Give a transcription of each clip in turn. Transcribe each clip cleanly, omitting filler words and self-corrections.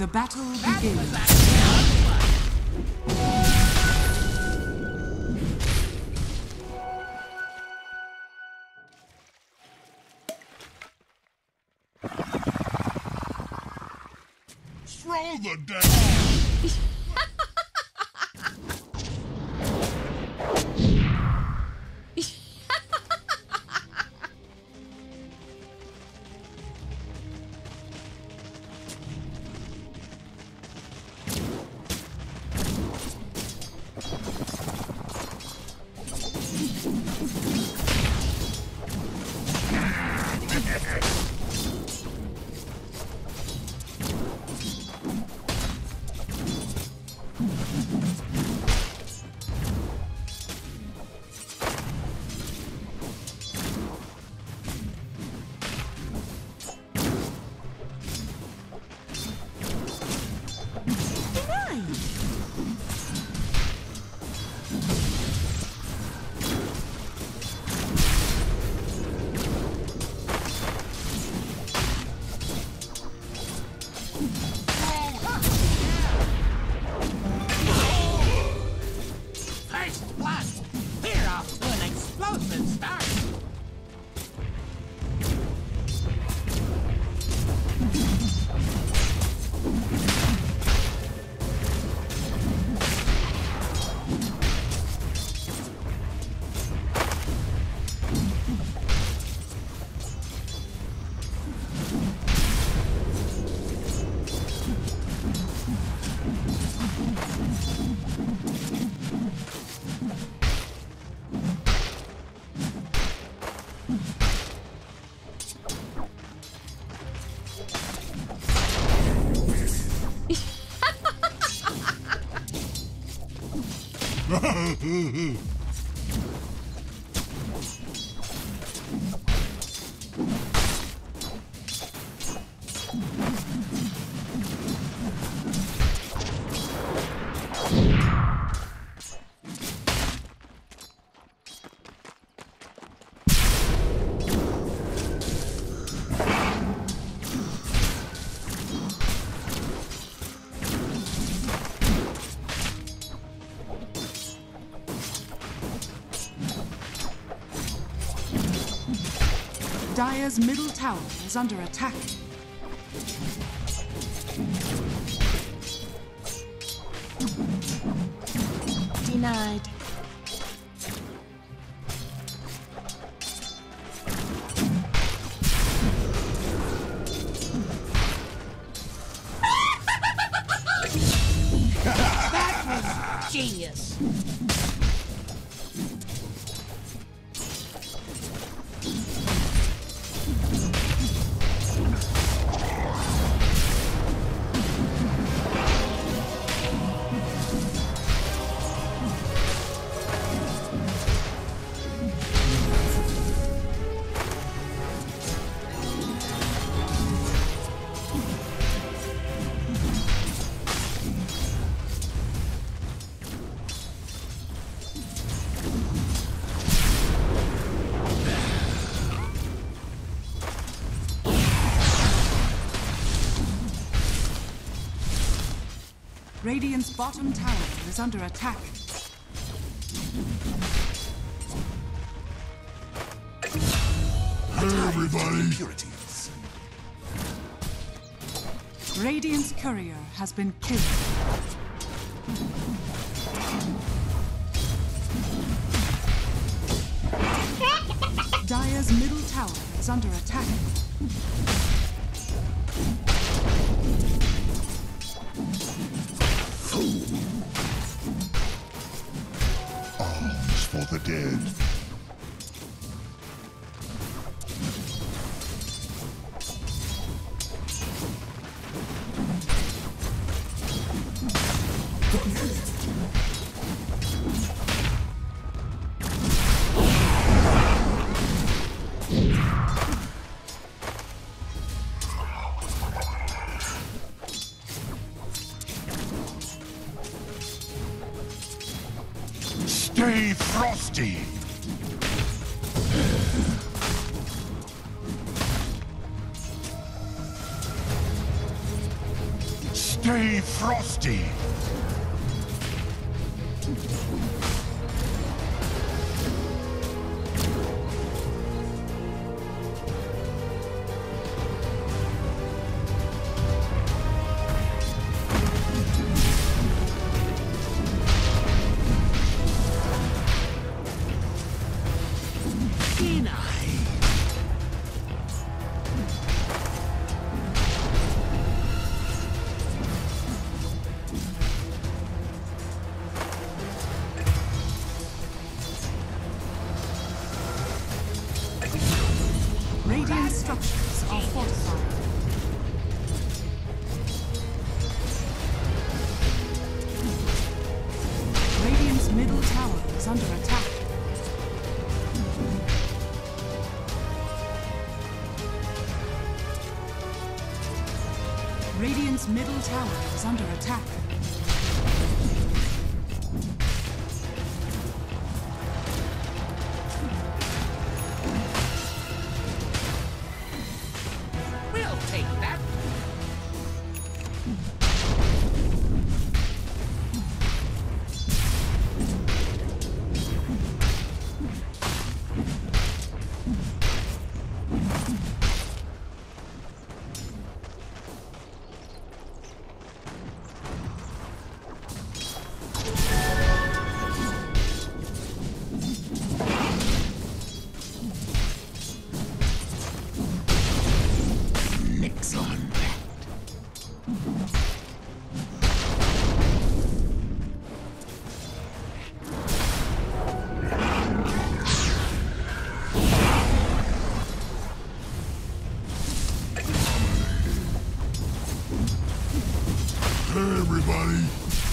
The battle begins. Throw the damn. Dire's middle tower is under attack. Denied. That was genius. Radiant's bottom tower is under attack. Hey, everybody! Radiant's courier has been killed. Dire's middle tower is under attack. Arms for the dead. Stay frosty! Stay frosty. Radiant structures are fortified. Radiant's middle tower is under attack. Radiant's middle tower is under attack. We'll take that. Mix on that. Hey, everybody.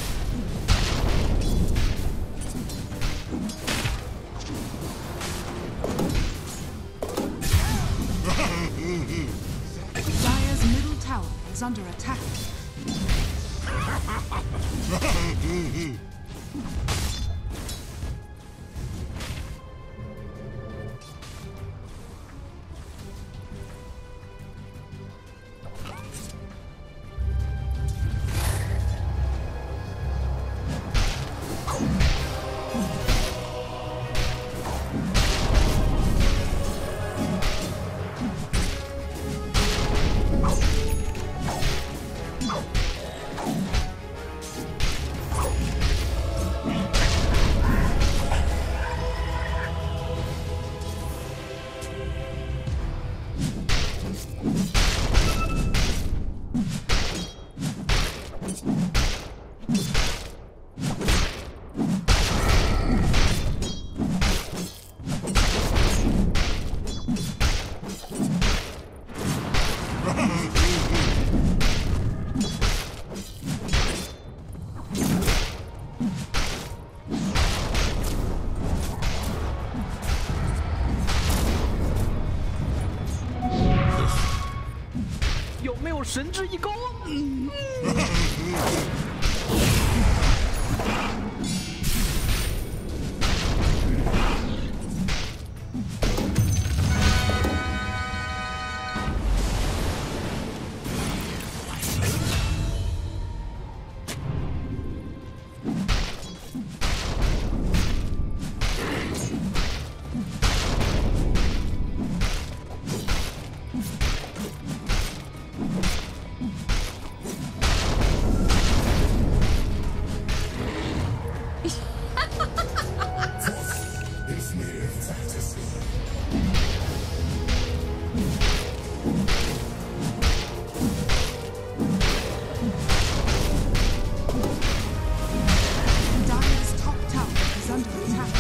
Dire's middle tower is under attack. Dire's top tower is under attack.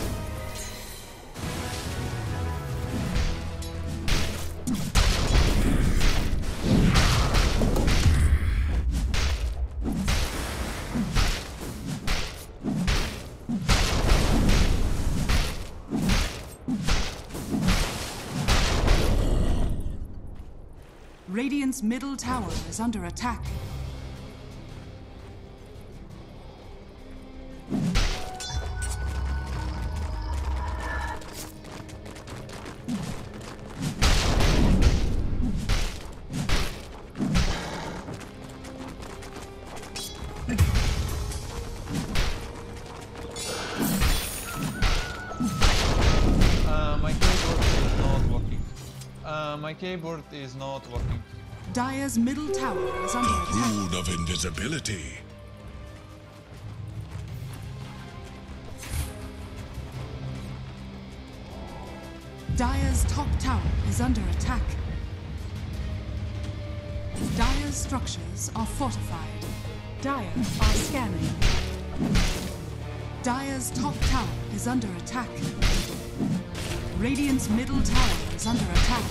Radiant's middle tower is under attack. My keyboard is not working. Dire's middle tower is under attack. Rune of invisibility. Dire's top tower is under attack. Dire's structures are fortified. Dire are scanning. Dire's top tower is under attack. Radiant's middle tower is under attack.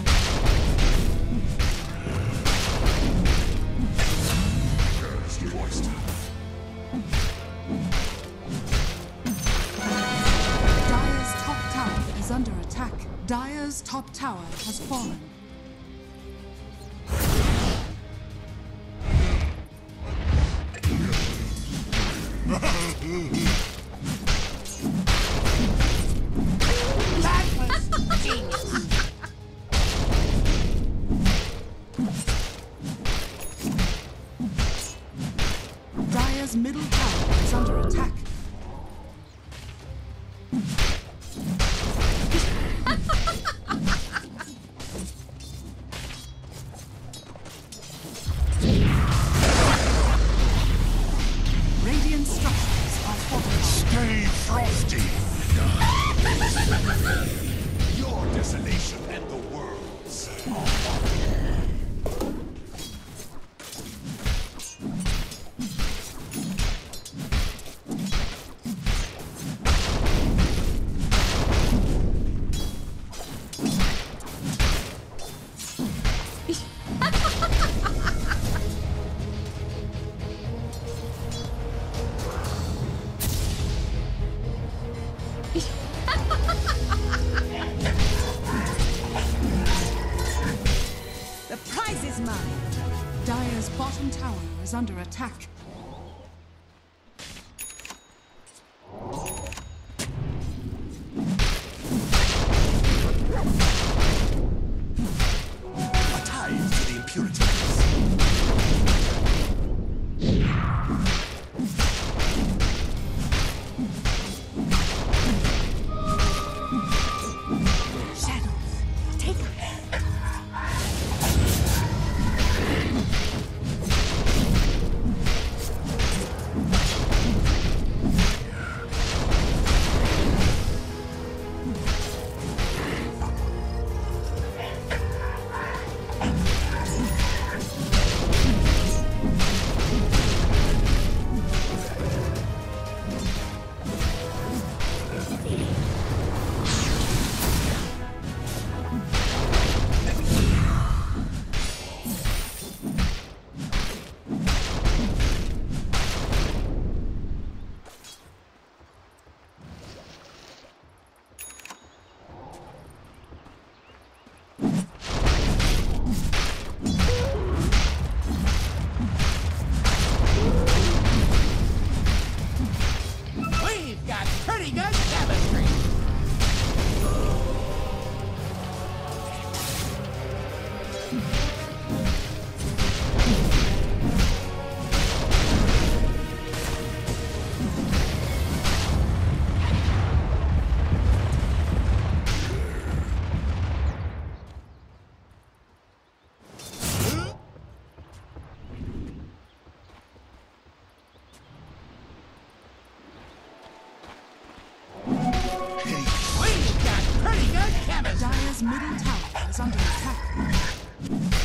Dire's top tower is under attack. Dire's top tower has fallen. That was genius. Dire's middle tower is under attack. Radiant structures are fortified. Stay frosty. Your desolation and the world's. The prize is mine. Dire's bottom tower is under attack. A tie to the impurities. Shadows, take us. We've got pretty good chemistry. We've got pretty good chemistry. Dire's middle tower is under attack.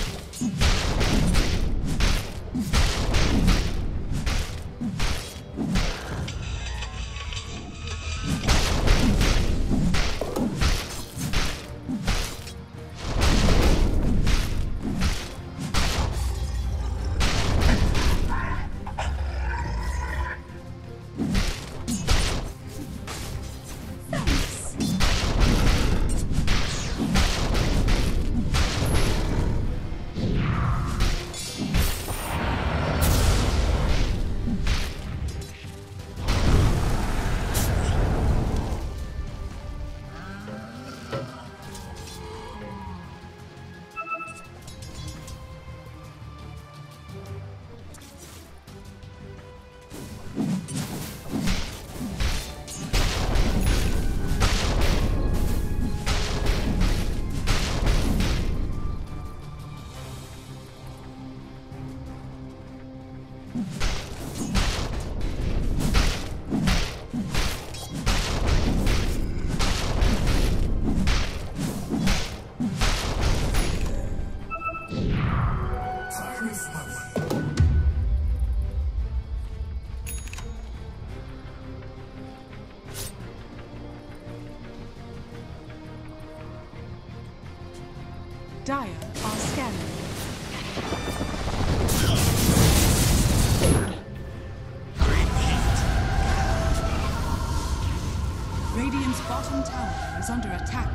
Dire are scanning. Radiant's bottom tower is under attack.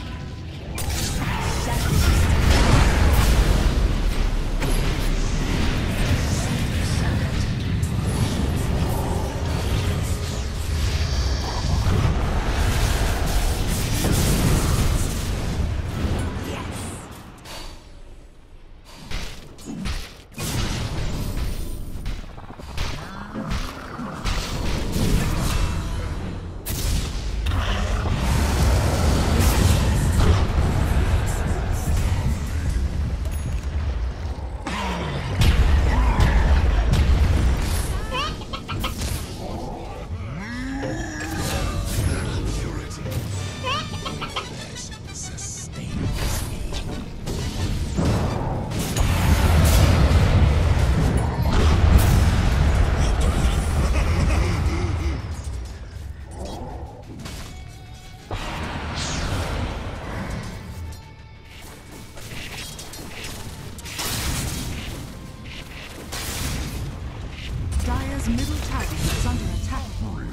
Dire's middle tower is under attack.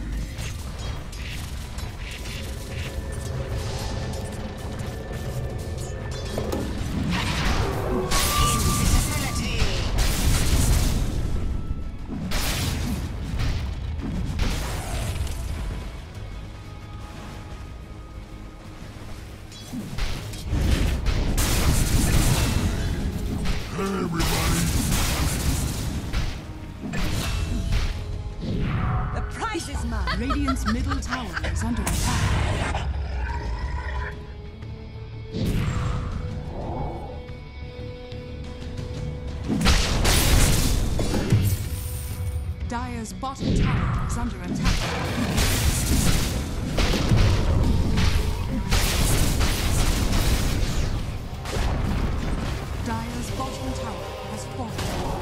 The prize is mine. Radiant's middle tower is under attack. Dire's bottom tower is under attack. Dire's bottom tower has fallen.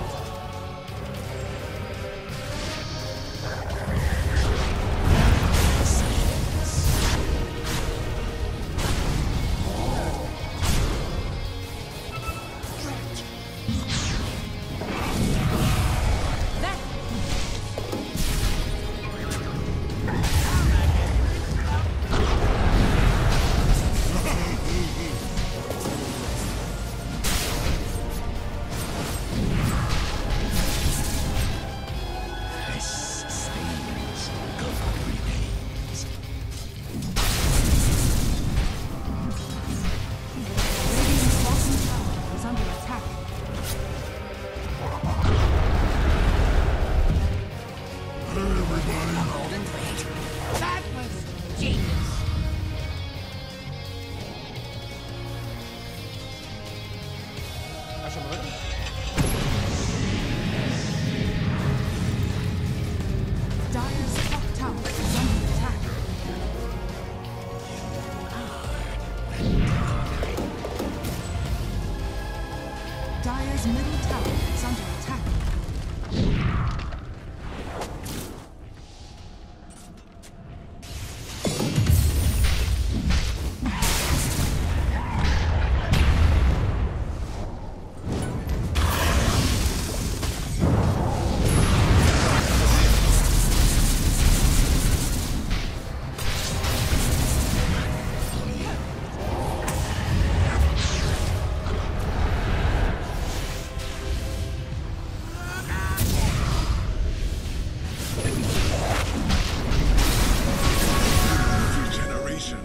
Radiant's bottom tower is under attack. That was genius. Dire's top tower is under attack. Dire's middle tower is under attack. Regeneration.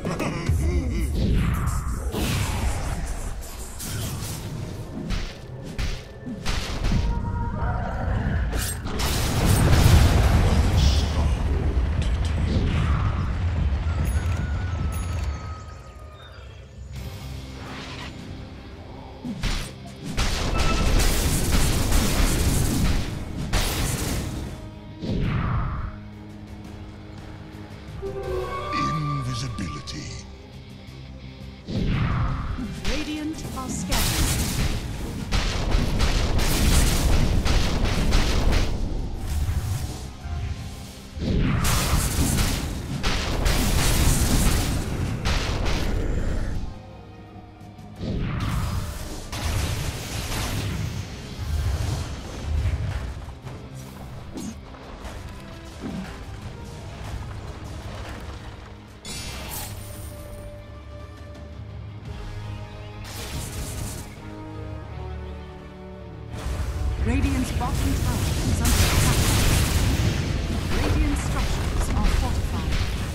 Invisibility. Radiant are scanning. Radiant's bottom tower is under attack. Radiant structures are fortified.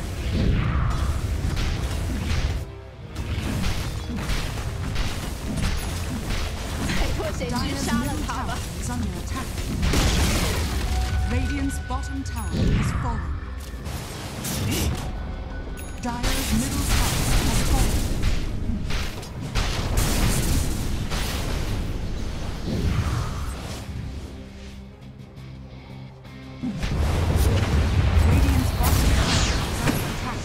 Dire's middle tower is under attack. Radiant's bottom tower has fallen. Dire's middle tower has fallen. Radiant's bottom tower is under attack.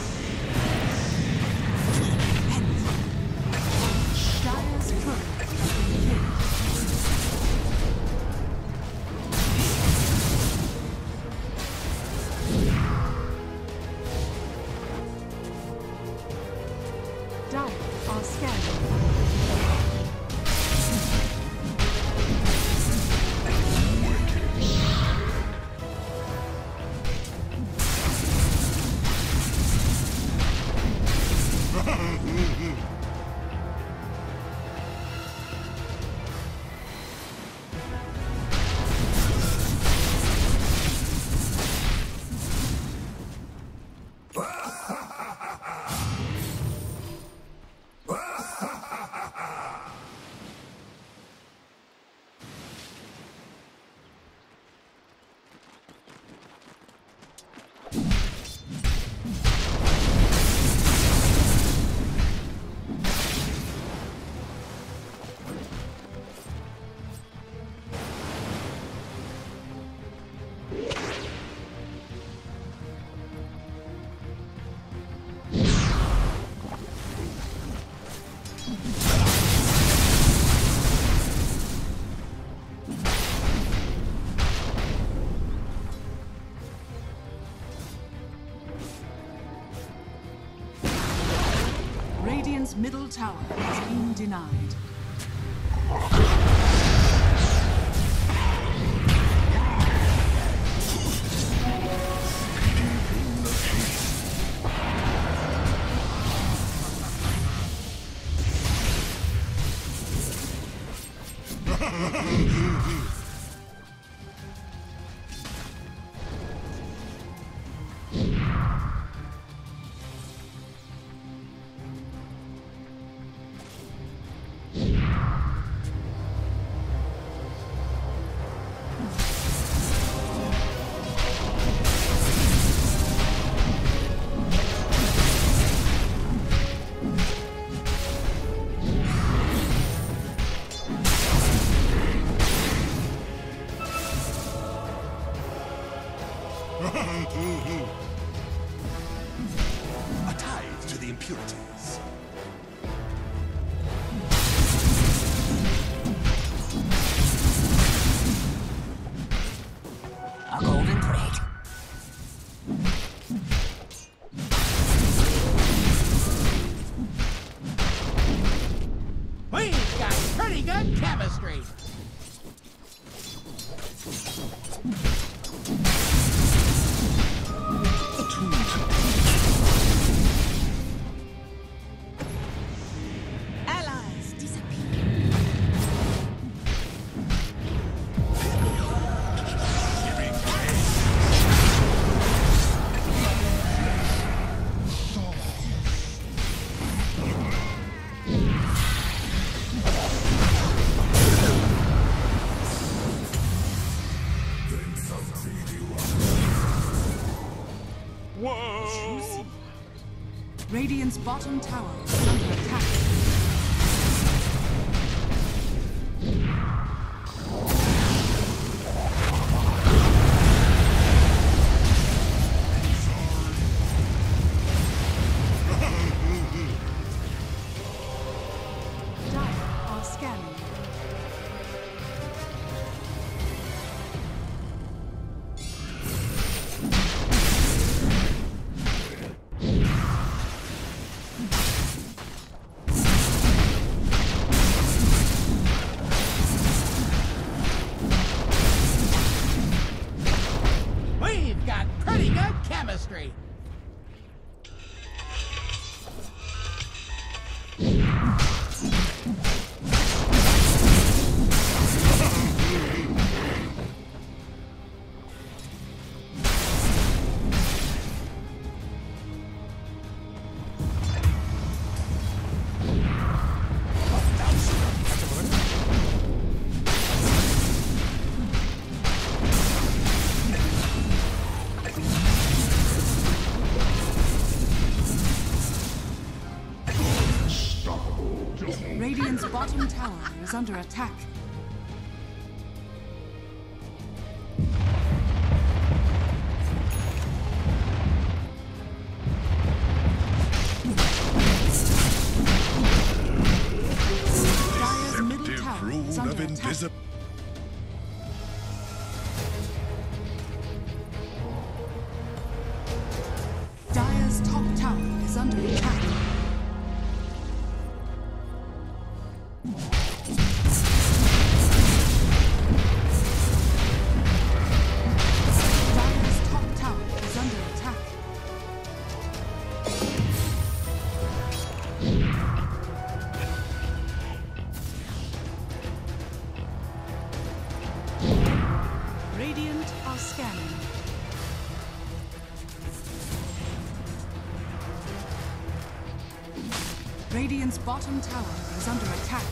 Dire's turret has been killed. Dire are scanning. Radiant's middle tower has been denied. A tithe to the impurities. A golden thread. We've got pretty good chemistry. Allies disappear. Whoa! Radiant's bottom tower is under attack. Dire are scanning. We've got pretty good chemistry. Radiant's bottom tower is under attack. Dire's middle tower is Rule under of attack. invisibility. Dire's top tower is under attack. Dire's top tower is under attack. Radiant are scanning. Radiant's bottom tower is under attack.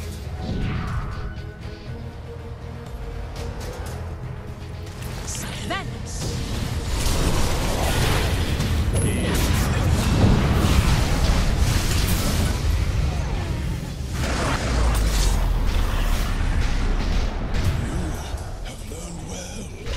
Vanish! Have learned well.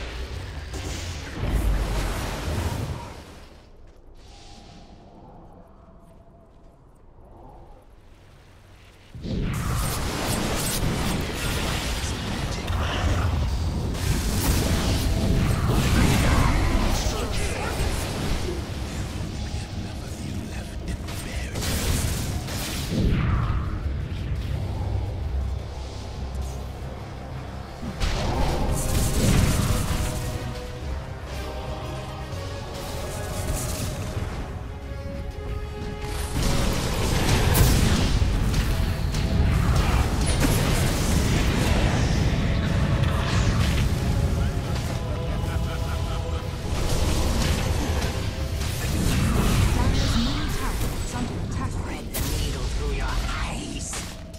Dire's middle tower is under attack. Thread the needle through your eyes.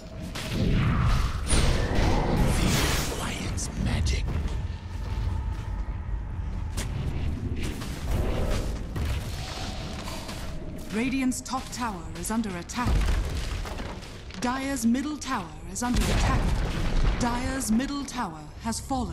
Alliance magic. Radiant's top tower is under attack. Dire's middle tower is under attack. Dire's middle tower has fallen.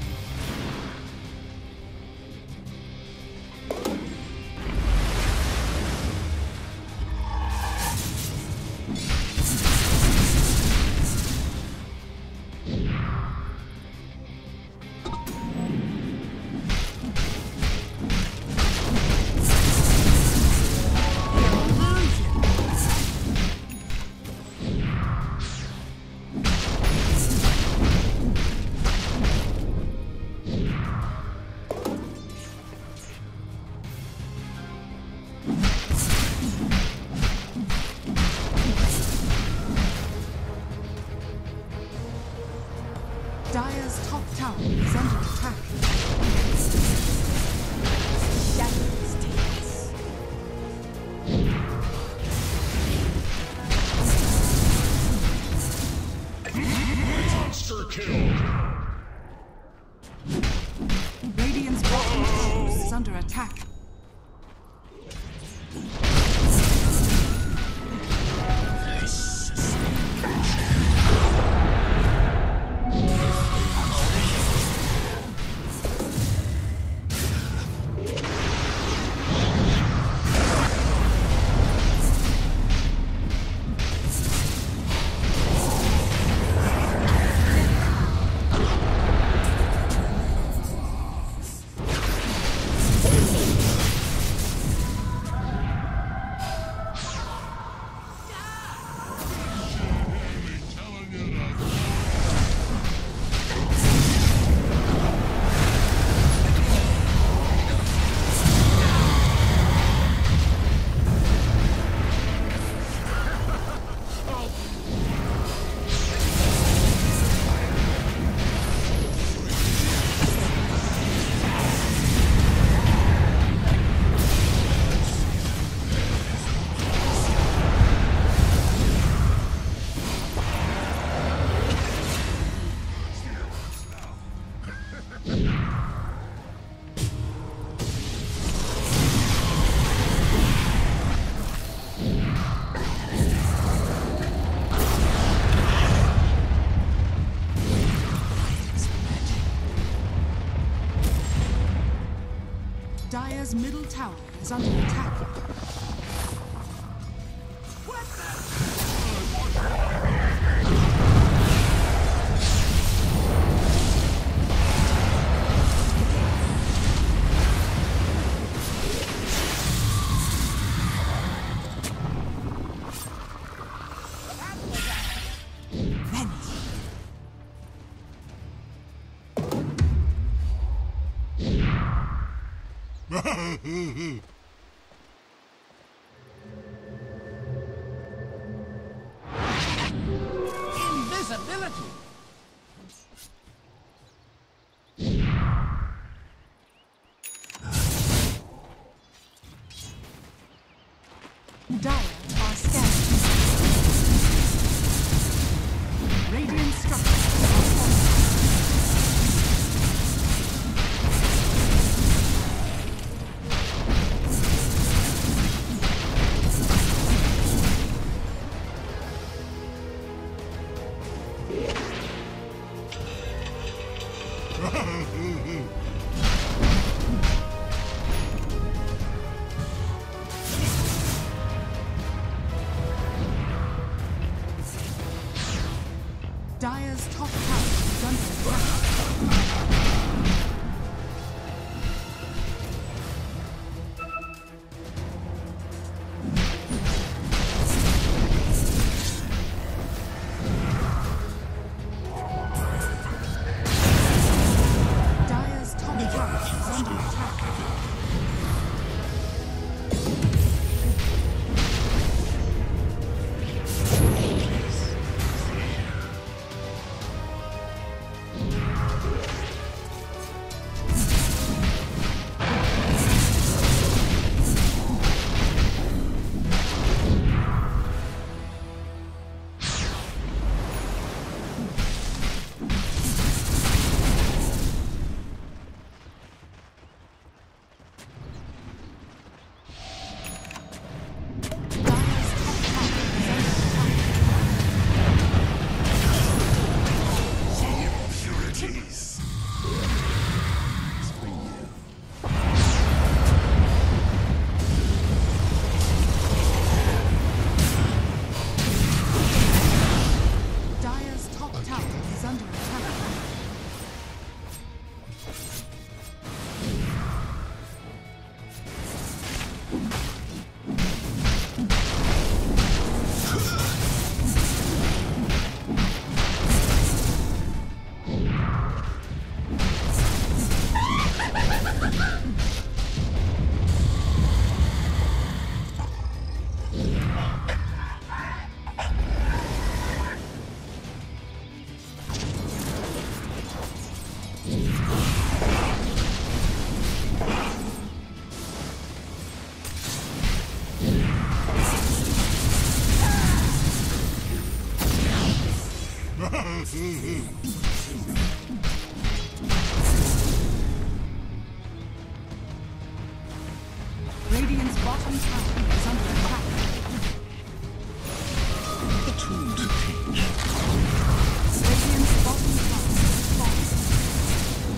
Dire's top tower is under attack. Shadows take us. Monster kill. Radiant's bottom tower is under attack. middle tower is under attack. Invisibility. Dire are scattered. Radiant structures are falling. Dire's top tower is under attack. Dire's top tower is under attack. Impurities. It's for you. Dire's top tower is under attack. Radiant's bottom tower is under attack. A tool to teach. Radiant's bottom tower is falling.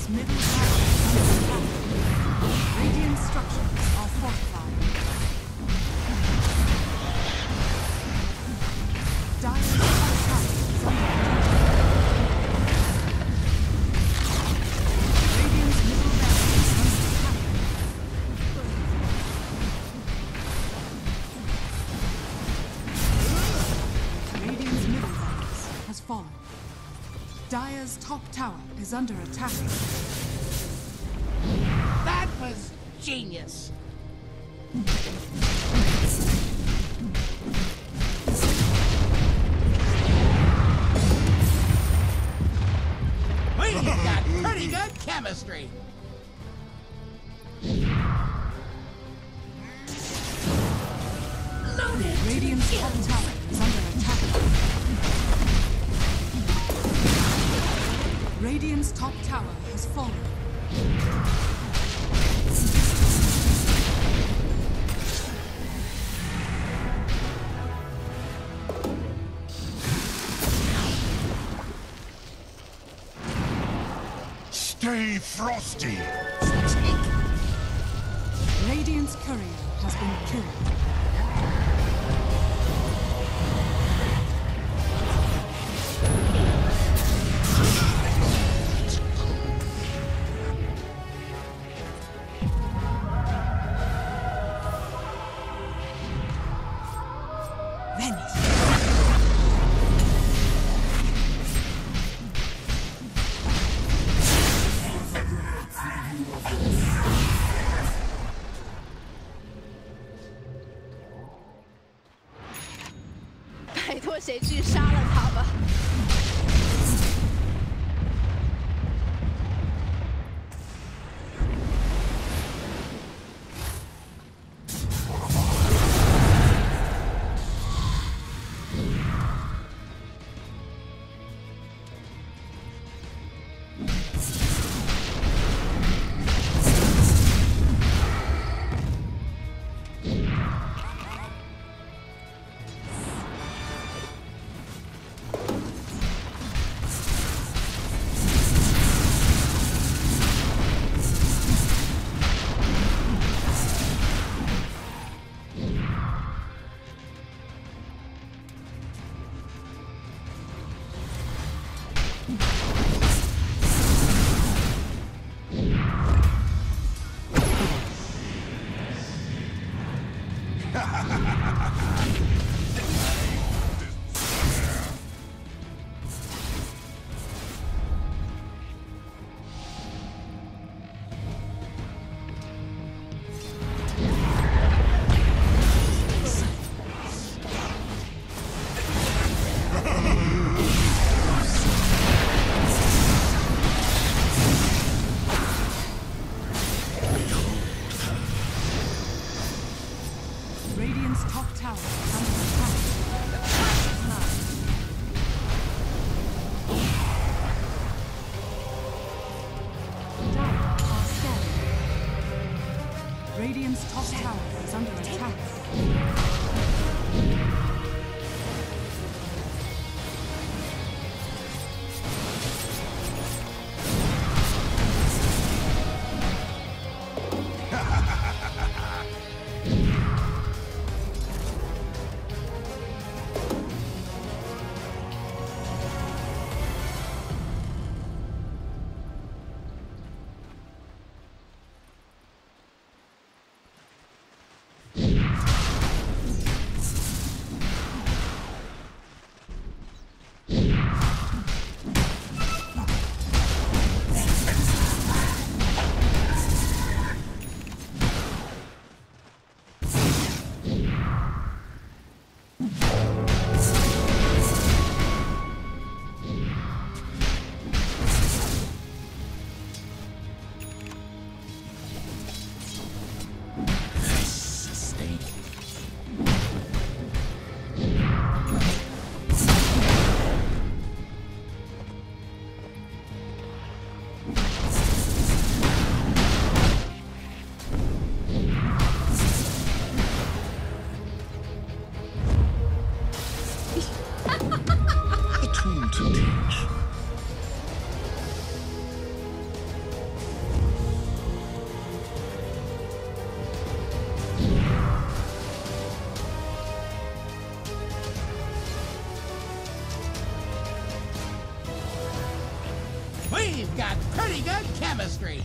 Radiant's middle tower is under attack. Radiant structures are fortified. Dire's top tower is under attack. Radiant's middle barracks is under attack. Radiant's middle barracks has fallen. Dire's top tower is under attack. That was genius. We've got pretty good chemistry. Radiant's top tower is under attack. Radiant's top tower has fallen. Stay frosty. Radiant's courier has been killed. Venice. 拜托谁去杀了他吧。Radiant's top tower is under attack. Dire are scanning. Radiant's top tower is under attack. got pretty good chemistry.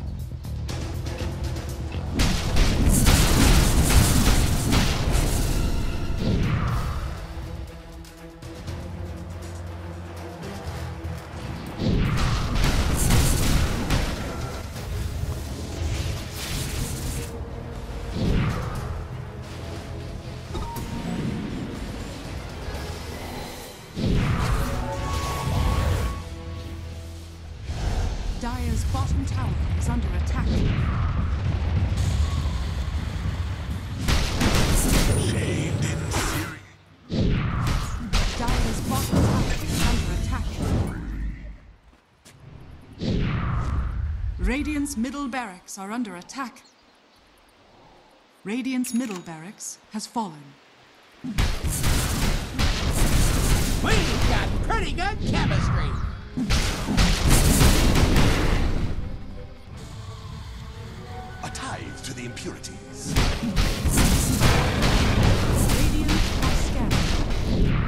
Dire's bottom tower is under attack. Chained in fury. Dire's bottom tower is under attack. Radiant's middle barracks are under attack. Radiant's middle barracks has fallen. We've got pretty good chemistry. A tithe to the impurities. Radiant are scattered.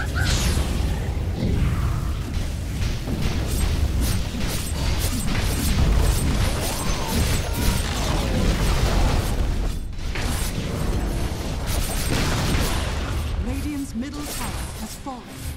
Radiant's middle tower has fallen.